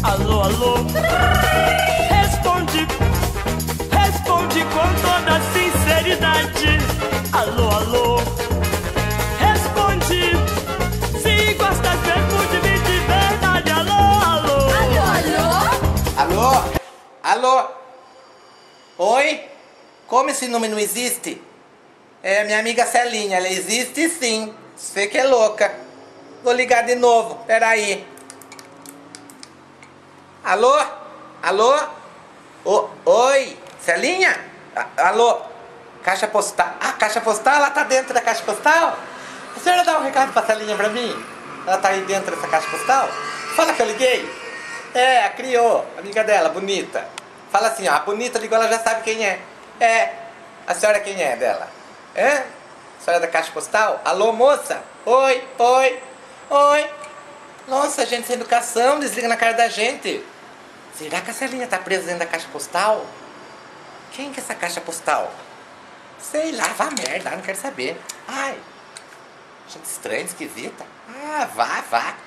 Alô, alô. Responde, responde com toda sinceridade. Alô, alô. Responde, se gostas mesmo de mim de verdade. Alô, alô. Alô, alô? Alô? Alô? Oi? Como esse número não existe? É minha amiga Celinha, ela existe sim. Você que é louca. Vou ligar de novo, peraí. Alô? Alô? Oi? Celinha? Alô? Caixa postal. Ah, caixa postal? Ela tá dentro da caixa postal? A senhora dá um recado pra Celinha pra mim? Ela tá aí dentro dessa caixa postal? Fala que eu liguei. É, a criou, amiga dela, bonita. Fala assim, ó, a bonita ligou, ela já sabe quem é. É, a senhora quem é dela? Hã? A senhora da caixa postal? Alô, moça? Oi, oi, oi. Nossa, gente sem educação, desliga na cara da gente. Será que a Celinha tá presa dentro da caixa postal? Quem que é essa caixa postal? Sei lá, vá merda, não quero saber. Ai, gente estranha, esquisita. Ah, vá, vá.